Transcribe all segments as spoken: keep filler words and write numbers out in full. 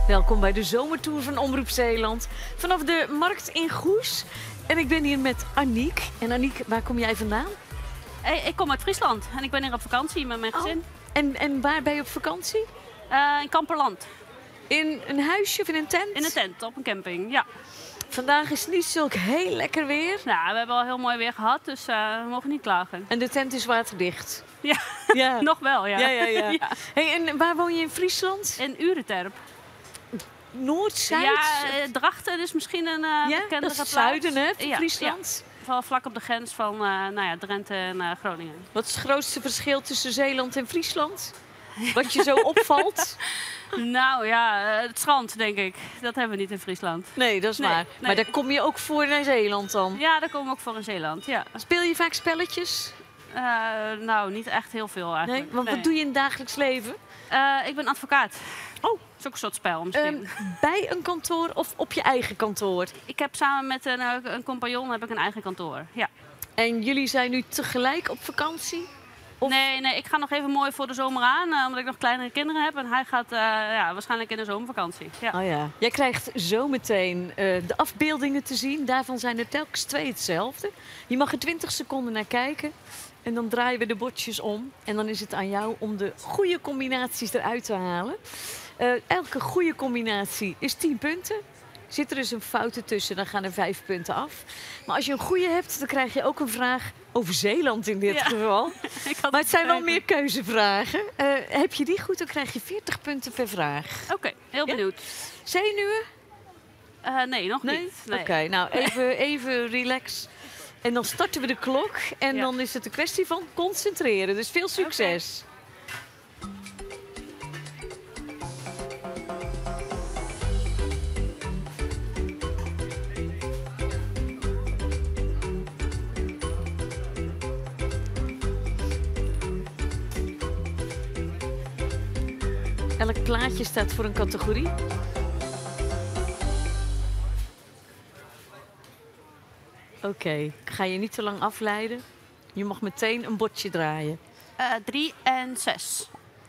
Welkom bij de zomertour van Omroep Zeeland. Vanaf de markt in Goes. En ik ben hier met Aniek. En Aniek, waar kom jij vandaan? Hey, ik kom uit Friesland en ik ben hier op vakantie met mijn gezin. Oh. En, en waar ben je op vakantie? Uh, in Kamperland. In een huisje of in een tent? In een tent, op een camping, ja. Vandaag is het niet zulk heel lekker weer. Nou, we hebben al heel mooi weer gehad, dus uh, we mogen niet klagen. En de tent is waterdicht? Ja, ja. Nog wel, ja. ja, ja, ja. ja. Hey, en waar woon je in Friesland? In Urenterp. Noord, Zuid? Ja, uh, Drachten is misschien een uh, ja, bekendere dat is het plaats. zuiden, hè, van ja, Friesland. Ja. Wel vlak op de grens van uh, nou ja, Drenthe en uh, Groningen. Wat is het grootste verschil tussen Zeeland en Friesland? Wat je zo opvalt? Nou ja, het strand, denk ik. Dat hebben we niet in Friesland. Nee, dat is nee, waar. Nee. Maar daar kom je ook voor naar Zeeland dan? Ja, daar komen we ook voor in Zeeland, ja. Speel je vaak spelletjes? Uh, nou, niet echt heel veel eigenlijk. Nee? Want nee. wat doe je in het dagelijks leven? Uh, ik ben advocaat. Oh. Dat is ook een soort spel misschien. Um, bij een kantoor of op je eigen kantoor? Ik heb samen met een, een compagnon heb ik een eigen kantoor, ja. En jullie zijn nu tegelijk op vakantie? Of? Nee, nee, ik ga nog even mooi voor de zomer aan, uh, omdat ik nog kleinere kinderen heb. En hij gaat uh, ja, waarschijnlijk in de zomervakantie. Ja. Oh ja. Jij krijgt zometeen uh, de afbeeldingen te zien. Daarvan zijn er telkens twee hetzelfde. Je mag er twintig seconden naar kijken. En dan draaien we de bordjes om. En dan is het aan jou om de goede combinaties eruit te halen. Uh, elke goede combinatie is tien punten. Zit er dus een fout ertussen, dan gaan er vijf punten af. Maar als je een goede hebt, dan krijg je ook een vraag over Zeeland in dit ja. geval. Maar het zijn wel meer keuzevragen. Uh, heb je die goed, dan krijg je veertig punten per vraag. Oké, okay, heel benieuwd. Ja? Zenuwen? Uh, nee, nog nee? niet. Nee. Oké, okay, nou even, even relax. En dan starten we de klok. En ja. dan is het een kwestie van concentreren. Dus veel succes. Okay. Elk plaatje staat voor een categorie. Oké, okay. Ik ga je niet te lang afleiden. Je mag meteen een bordje draaien. Uh, drie en zes.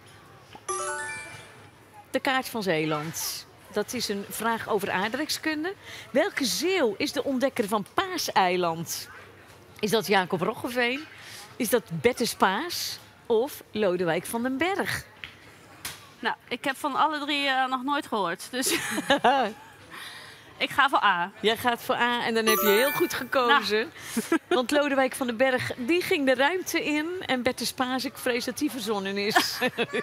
De kaart van Zeeland. Dat is een vraag over aardrijkskunde. Welke Zeeuw is de ontdekker van Paaseiland? Is dat Jacob Roggeveen? Is dat Bertus Paas? Of Lodewijk van den Berg? Nou, ik heb van alle drie uh, nog nooit gehoord. Dus ik ga voor A. Jij gaat voor A en dan heb je heel goed gekozen. Nou. Want Lodewijk van den Berg, die ging de ruimte in. En Bertus Paas, ik vrees dat die verzonnen is.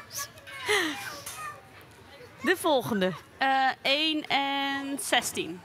De volgende. Uh, één en zestien.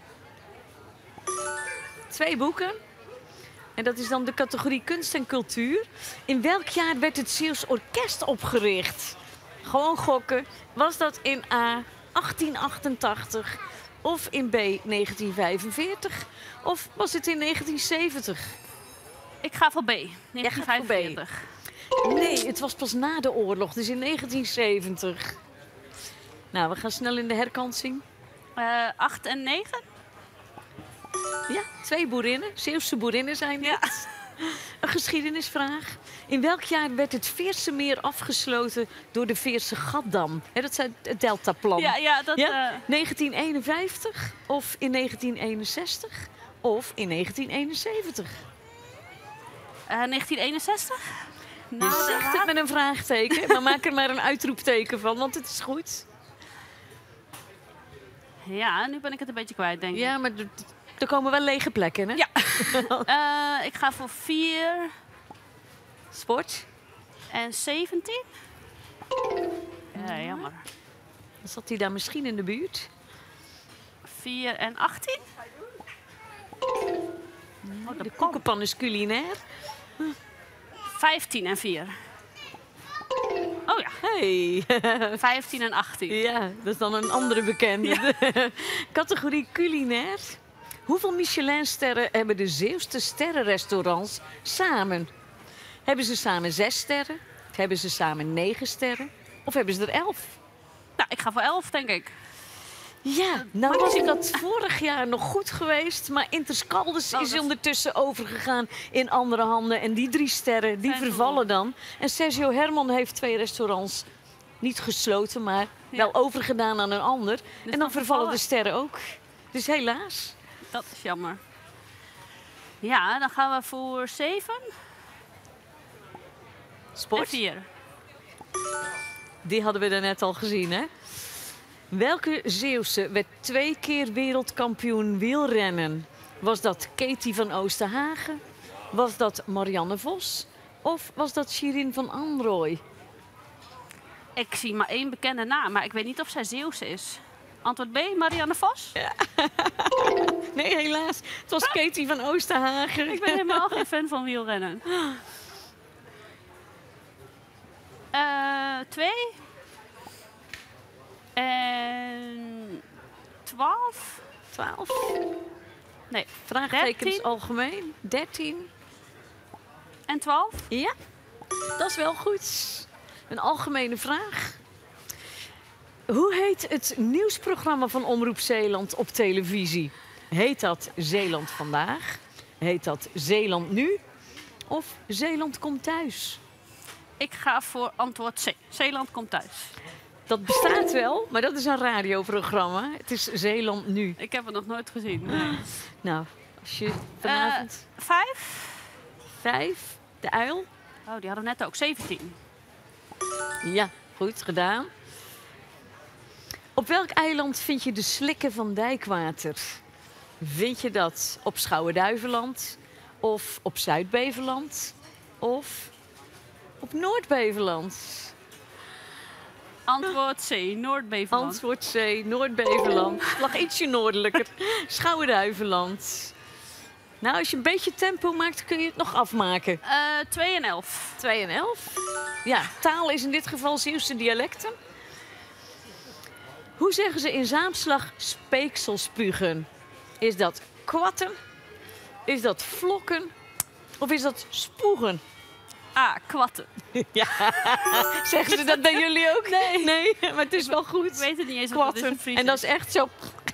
Twee boeken. En dat is dan de categorie kunst en cultuur. In welk jaar werd het Zeeuws Orkest opgericht? Gewoon gokken. Was dat in A achttien achtentachtig of in B negentien vijfenveertig of was het in negentien zeventig? Ik ga voor B, negentien vijfenveertig. Nee, het was pas na de oorlog, dus in negentien zeventig. Nou, we gaan snel in de herkansing. Uh, acht en negen? Ja, twee boerinnen. Zeeuwse boerinnen zijn dit. Ja. Een geschiedenisvraag. In welk jaar werd het Veerse meer afgesloten door de Veerse Gaddam? He, dat is het deltaplan. Ja, ja, dat... Ja? Uh... negentien eenenvijftig of in negentien eenenzestig of in negentien eenenzeventig? Uh, negentien eenenzestig? Nou, je zegt het met een vraagteken, maar maak er maar een uitroepteken van, want het is goed. Ja, nu ben ik het een beetje kwijt, denk ik. Ja, maar er komen wel lege plekken, hè? Ja. uh, ik ga voor vier. Sport. En zeventien? Ja, jammer. Dan zat hij daar misschien in de buurt. vier en achttien? Oh, de koekenpan is culinair. vijftien en vier. Oh ja. Hey. vijftien en achttien. Ja, dat is dan een andere bekende. Ja. Categorie culinair. Hoeveel Michelinsterren hebben de Zeeuwse sterrenrestaurants samen? Hebben ze samen zes sterren? Hebben ze samen negen sterren? Of hebben ze er elf? Nou, ik ga voor elf, denk ik. Ja, nou was ik dat vorig jaar nog goed geweest. Maar Interscaldes oh, is dat... ondertussen overgegaan in andere handen. En die drie sterren, die vervallen dan. En Sergio Herman heeft twee restaurants niet gesloten, maar Ja. wel overgedaan aan een ander. Dus en dan dan vervallen de vervallen. sterren ook. Dus helaas. Dat is jammer. Ja, dan gaan we voor zeven en Sport, vier. die hadden we daarnet al gezien, hè? Welke Zeeuwse werd twee keer wereldkampioen wielrennen? Was dat Katie van Oosterhagen? Was dat Marianne Vos? Of was dat Shirin van Anrooy? Ik zie maar één bekende naam, maar ik weet niet of zij Zeeuws is. Antwoord B, Marianne Vos? Nee, helaas. Het was Katie van Oosterhagen. Ik ben helemaal geen fan van wielrennen. Eh, twee. En twaalf. twaalf. Nee, Vraagtekens dertien. algemeen. dertien. En twaalf. Ja, dat is wel goed. Een algemene vraag. Hoe heet het nieuwsprogramma van Omroep Zeeland op televisie? Heet dat Zeeland Vandaag? Heet dat Zeeland Nu? Of Zeeland Komt Thuis? Ik ga voor antwoord C. Zeeland komt thuis. Dat bestaat wel, maar dat is een radioprogramma. Het is Zeeland Nu. Ik heb het nog nooit gezien. Nee. Nou, als je vanavond... Eh, vijf. Vijf, de uil. Oh, die hadden we net ook. zeventien. Ja, goed gedaan. Op welk eiland vind je de slikken van Dijkwater? Vind je dat op Schouwen-Duiveland? Of op Zuid-Beveland? Of op Noord-Beveland? Antwoord C. Noord-Beveland. Antwoord C, Noord-Beveland. Het lag ietsje noordelijker. Schouwen-Duiveland. Nou, als je een beetje tempo maakt, kun je het nog afmaken. Eh, twee en elf. twee en elf. Ja, taal is in dit geval Zeeuwse dialecten. Hoe zeggen ze in Zaamslag speekselspugen? Is dat kwatten? Is dat vlokken? Of is dat spoegen? Ah, kwatten. Ja. Zeggen ze dat bij jullie ook? Nee. Nee, maar het is wel goed. Ik weet het niet eens wat het is in Kwatten. Fries. En dat is echt zo...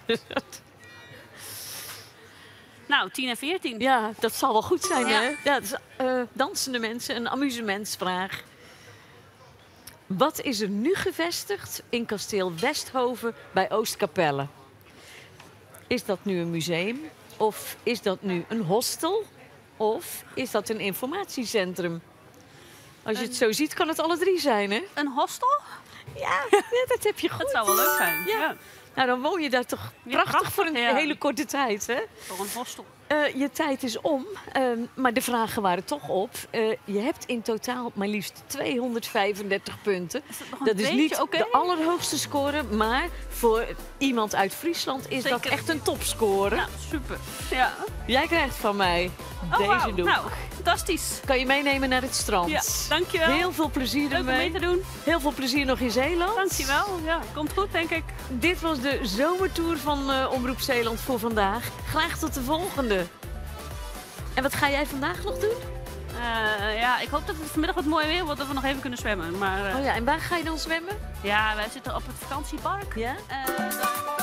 Nou, tien en veertien. Ja, dat zal wel goed zijn, Ja. hè? Ja, dat is, eh, dansende mensen, een amusementsvraag. Wat is er nu gevestigd in kasteel Westhoven bij Oostkapelle? Is dat nu een museum? Of is dat nu een hostel? Of is dat een informatiecentrum? Als je het zo ziet, kan het alle drie zijn, hè? Een hostel? Ja, dat heb je goed. Dat zou wel leuk zijn. Ja. Ja. Nou, dan woon je daar toch Ja, prachtig, prachtig, voor een ja. hele korte tijd, hè? Voor een hostel. Eh, je tijd is om, ehm, maar de vragen waren toch op. Eh, je hebt in totaal maar liefst tweehonderdvijfendertig punten. Is dat nog een Dat is beetje niet oké? de allerhoogste score, maar voor iemand uit Friesland is dat Zeker. echt een topscore. Nou, super. Ja. Jij krijgt van mij Oh, deze wauw. doek. Nou, fantastisch. Kan je meenemen naar het strand. Ja, dankjewel. Heel veel plezier Leuk om ermee. mee te doen. Heel veel plezier nog in Zeeland. Dankjewel. Ja, komt goed, denk ik. Dit was de zomertour van eh, Omroep Zeeland voor vandaag. Graag tot de volgende. En wat ga jij vandaag nog doen? Eh, ja, ik hoop dat het vanmiddag wat mooi weer wordt, dat we nog even kunnen zwemmen. Maar eh, Oh ja, en waar ga je dan zwemmen? ja, wij zitten op het vakantiepark. Ja? Eh,